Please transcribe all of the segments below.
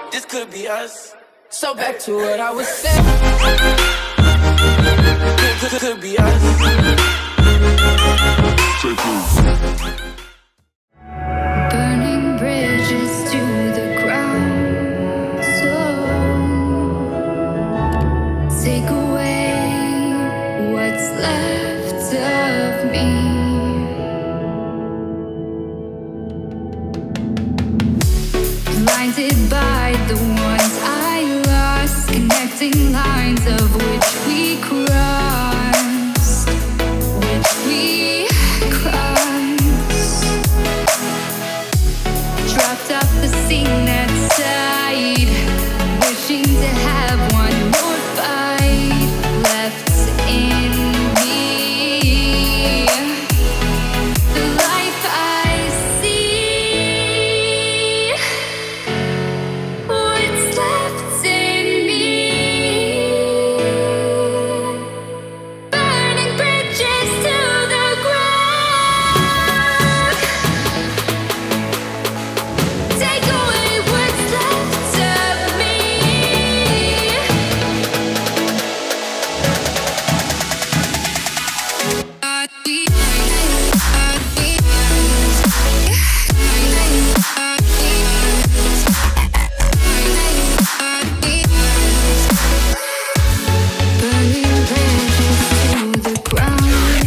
this could be us. So back to what I was saying. Could be us. Burning bridges to the ground. So take away what's left of me. Blinded by the ones I lost, connecting lines of which we crossed, dropped off the scene that side, wishing to have one more fight left in me. The life I see, what's left in me. Burning bridges to the ground. Take away what's left of me. Burning bridges to the ground.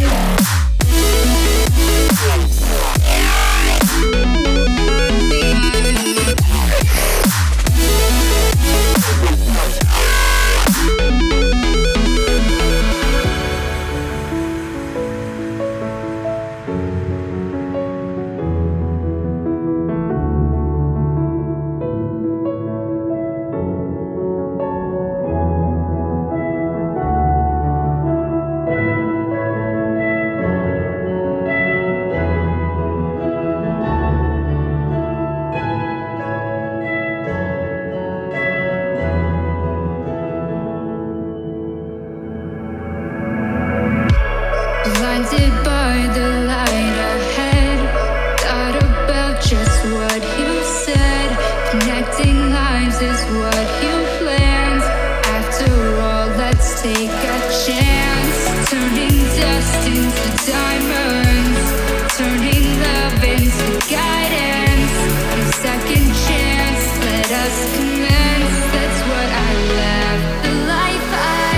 Blinded by the light ahead, thought about just what you said. Connecting lines is what you planned. After all, let's take a chance. Turning dust into diamonds, turning love into guidance. A second chance, let us commence. That's what I left. The life I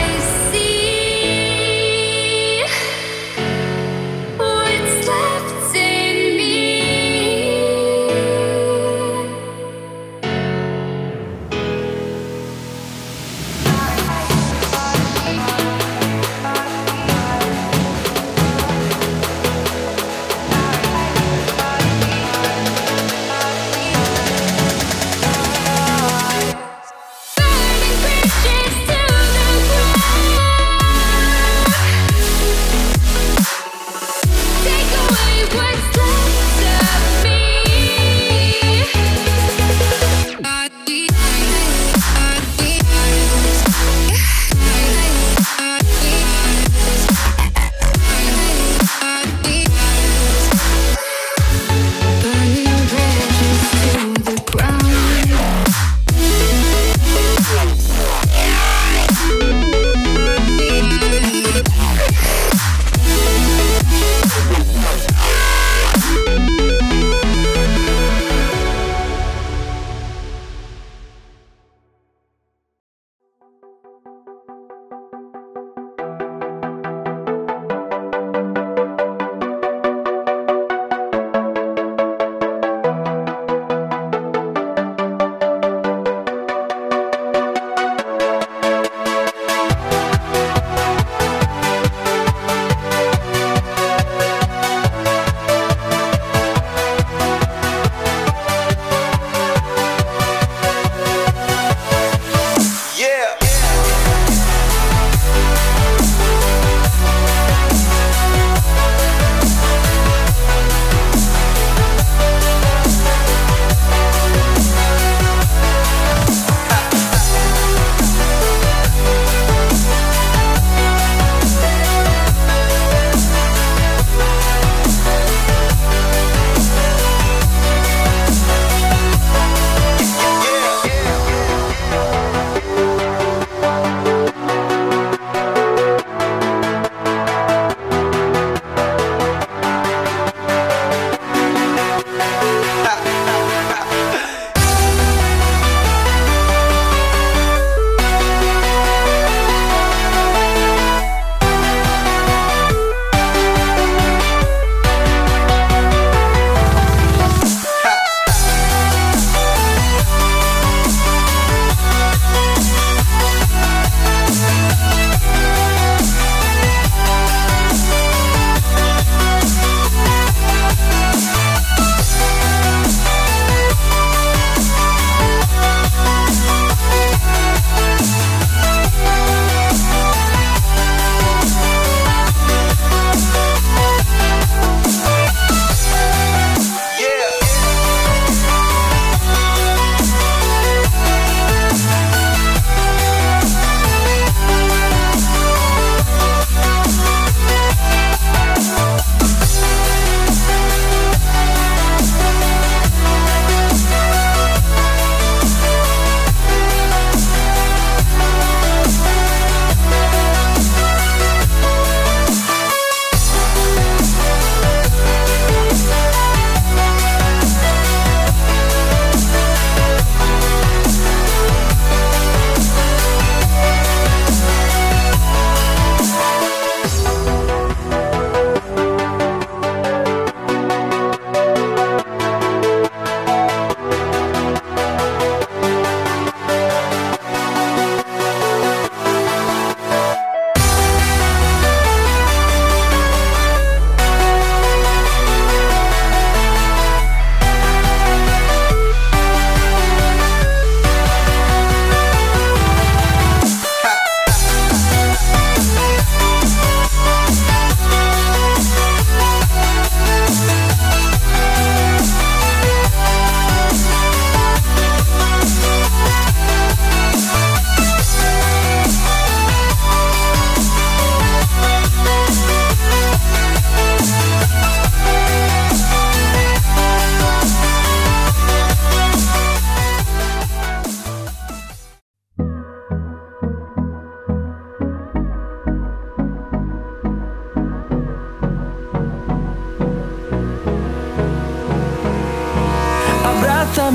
see, what's left in me.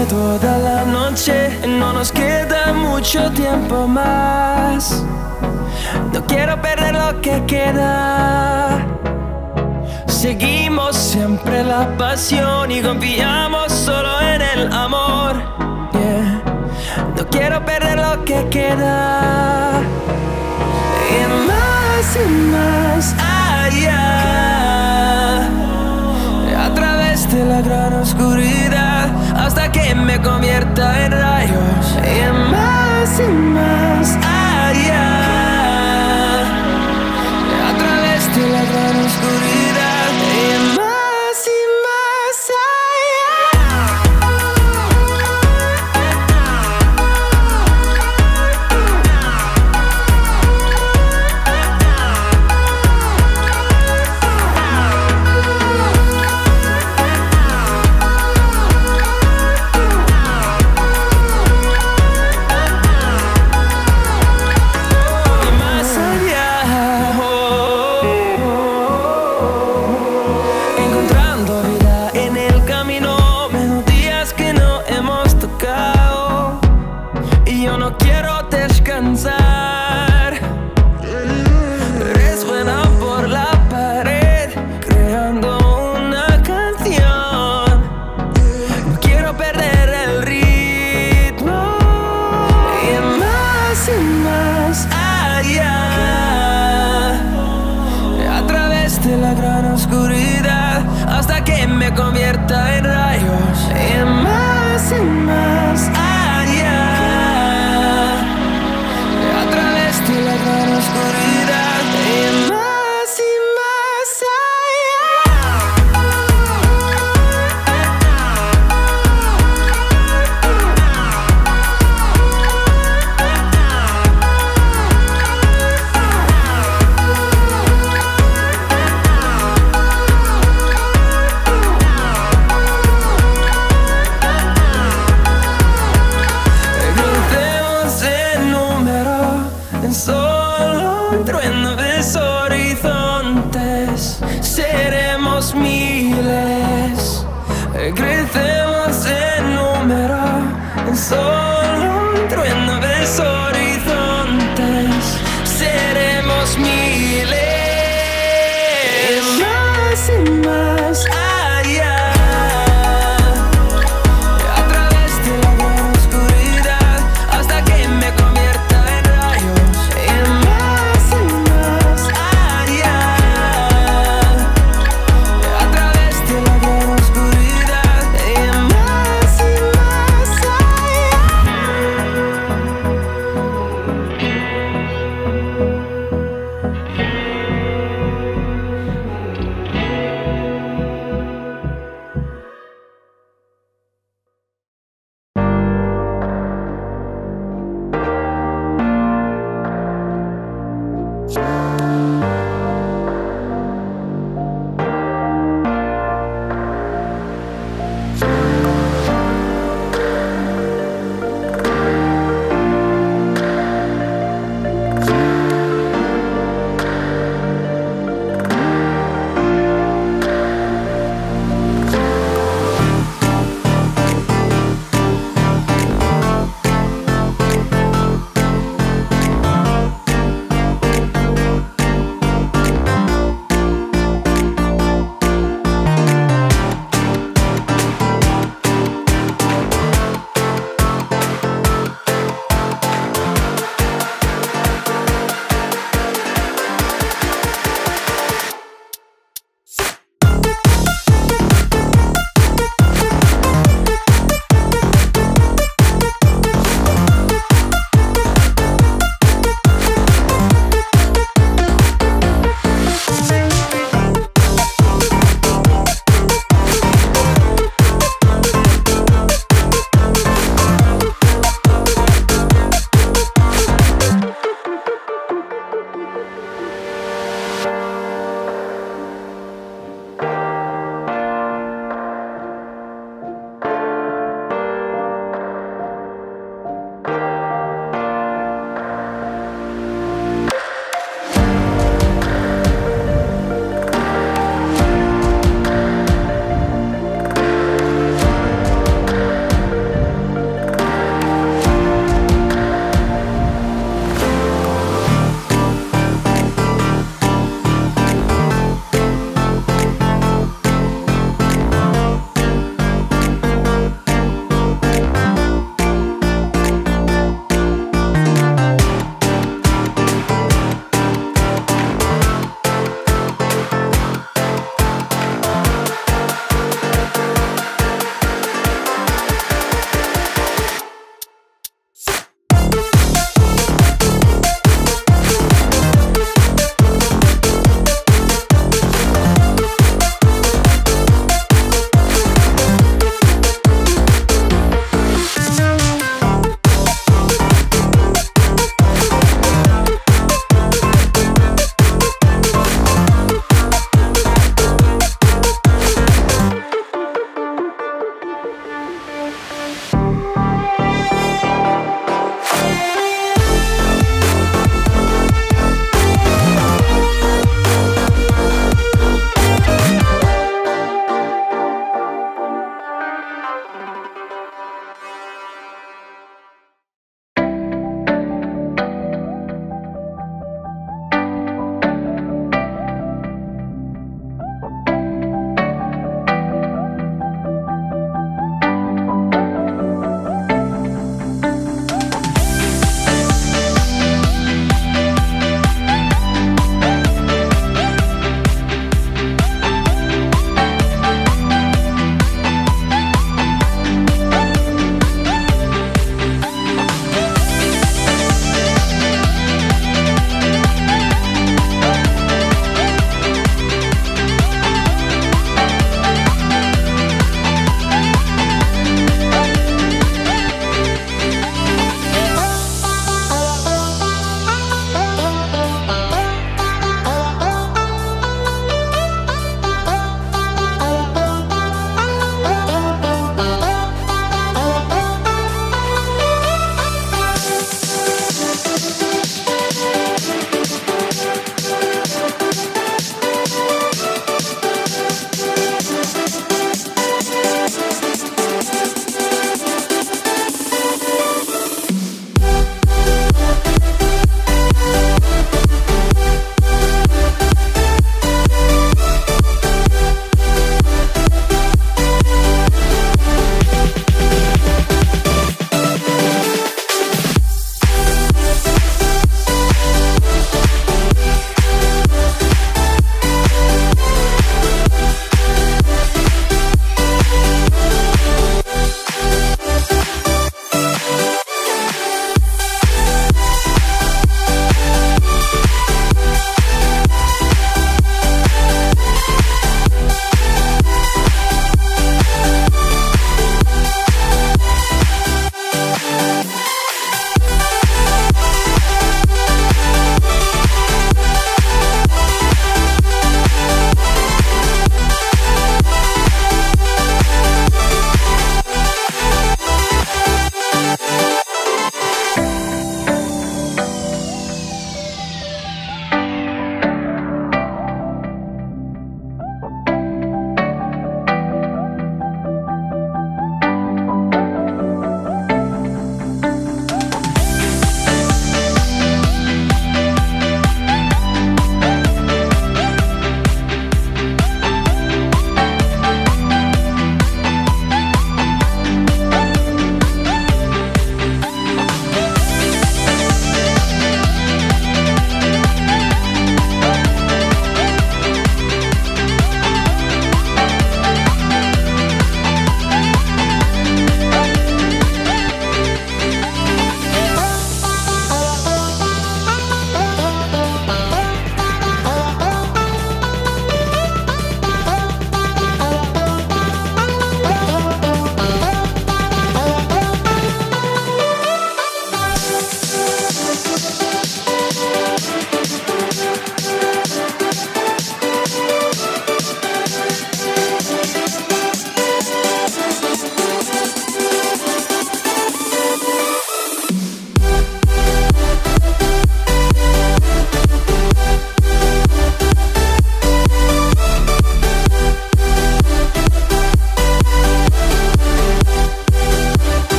toda la noche, no nos queda mucho tiempo más. No quiero perder lo que queda. Seguimos siempre la pasión y confiamos solo en el amor. Yeah. No quiero perder lo que queda. Y más allá, a través de la gran oscuridad, hasta que me convierta en rayos. Y más allá, a través de la gran oscuridad. Y más resuena por la pared, creando una canción. No quiero perder el ritmo. Y más allá, a través de la gran oscuridad, hasta que me convierta en rayos. Y más allá, a través de la gran oscuridad. Y más solo un trueno de horizontes, seremos miles, crecemos en número, en solo un trueno de